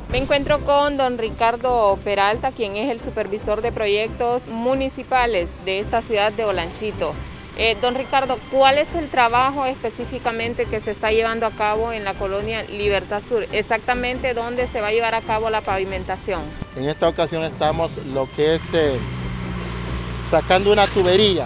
Me encuentro con don Ricardo Peralta, quien es el supervisor de proyectos municipales de esta ciudad de Olanchito. Don Ricardo, ¿cuál es el trabajo específicamente que se está llevando a cabo en la colonia Libertad Sur? Exactamente dónde se va a llevar a cabo la pavimentación. En esta ocasión estamos lo que es sacando una tubería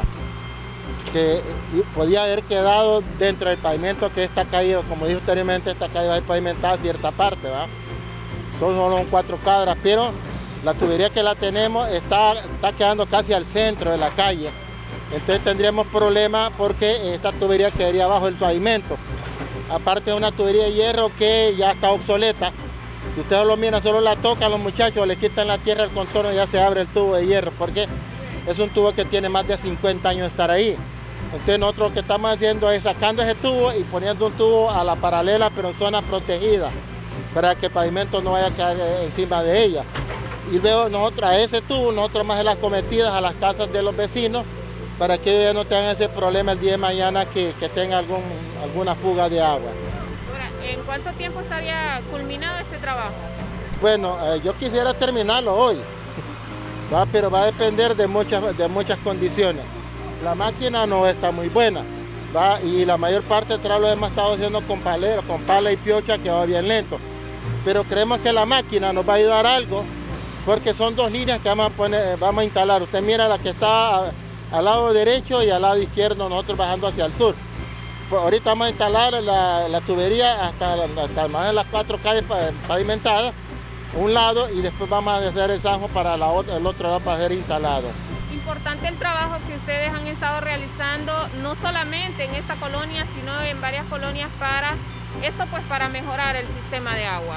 que podía haber quedado dentro del pavimento, que esta calle, como dije anteriormente, esta calle va a ir pavimentada cierta parte, ¿va? Son solo 4 cuadras, pero la tubería que la tenemos está quedando casi al centro de la calle. Entonces tendríamos problemas porque esta tubería quedaría bajo el pavimento. Aparte de una tubería de hierro que ya está obsoleta. Si ustedes lo miran, solo la tocan los muchachos, le quitan la tierra, el contorno y ya se abre el tubo de hierro, porque es un tubo que tiene más de 50 años de estar ahí. Entonces nosotros lo que estamos haciendo es sacando ese tubo y poniendo un tubo a la paralela, pero en zona protegida, para que el pavimento no vaya a caer encima de ella. Y luego nosotros a ese tubo, nosotros más de las cometidas a las casas de los vecinos, para que ellos no tengan ese problema el día de mañana que tenga alguna fuga de agua. Ahora, ¿en cuánto tiempo estaría culminado este trabajo? Bueno, yo quisiera terminarlo hoy, ¿va? Pero va a depender de muchas condiciones. La máquina no está muy buena, ¿va? Y la mayor parte del trabajo lo hemos estado haciendo con palero, con pala y piocha, que va bien lento. Pero creemos que la máquina nos va a ayudar algo, porque son 2 líneas que vamos a instalar. Usted mira la que está al lado derecho y al lado izquierdo, nosotros bajando hacia el sur. Pues ahorita vamos a instalar la tubería hasta más de las 4 calles pavimentadas, un lado, y después vamos a hacer el zanjo para el otro lado para ser instalado. Importante el trabajo que ustedes han estado realizando, no solamente en esta colonia, sino en varias colonias para esto, pues para mejorar el sistema de agua.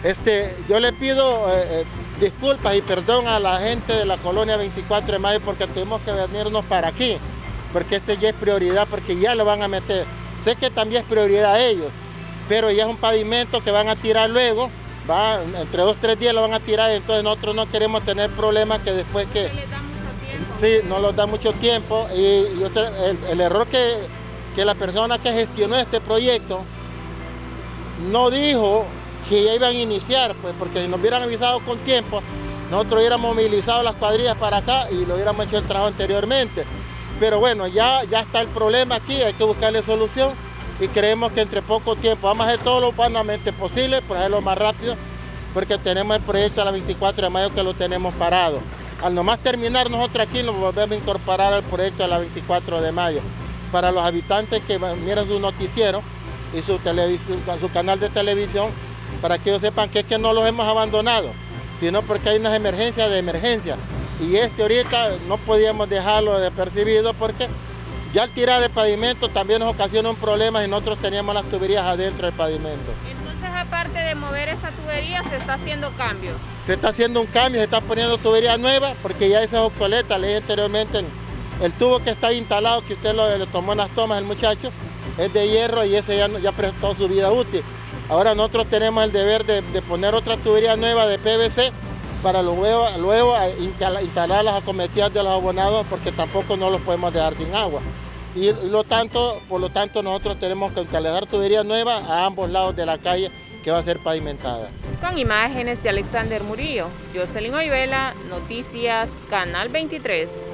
Yo le pido disculpas y perdón a la gente de la colonia 24 de mayo porque tuvimos que venirnos para aquí, porque ya es prioridad, porque ya lo van a meter. Sé que también es prioridad a ellos, pero ya es un pavimento que van a tirar luego, entre 2 o 3 días lo van a tirar, entonces nosotros no queremos tener problemas que después que... ¿Les da mucho tiempo? Sí, no nos da mucho tiempo y el error que la persona que gestionó este proyecto no dijo que ya iban a iniciar, pues, porque si nos hubieran avisado con tiempo, nosotros hubiéramos movilizado las cuadrillas para acá y lo hubiéramos hecho el trabajo anteriormente. Pero bueno, ya está el problema aquí, hay que buscarle solución y creemos que entre poco tiempo vamos a hacer todo lo humanamente posible por hacerlo más rápido, porque tenemos el proyecto a la 24 de mayo que lo tenemos parado. Al nomás terminar nosotros aquí nos volvemos a incorporar al proyecto de la 24 de mayo. Para los habitantes que miran su noticiero y su canal de televisión, para que ellos sepan que es que no los hemos abandonado, sino porque hay unas emergencias de emergencia. Y ahorita no podíamos dejarlo desapercibido porque ya al tirar el pavimento también nos ocasiona un problema y nosotros teníamos las tuberías adentro del pavimento. Entonces, aparte de mover esta tubería, se está haciendo cambio. Se está haciendo un cambio, se está poniendo tubería nueva porque ya esa es obsoleta. Le dije anteriormente, el tubo que está instalado, que usted le tomó en las tomas el muchacho, es de hierro y ese ya prestó su vida útil. Ahora nosotros tenemos el deber de poner otra tubería nueva de PVC para luego instalar las acometidas de los abonados, porque tampoco no los podemos dejar sin agua. Por lo tanto nosotros tenemos que instalar tubería nueva a ambos lados de la calle que va a ser pavimentada. Con imágenes de Alexander Murillo, Jocelyn Oyvela, Noticias Canal 23.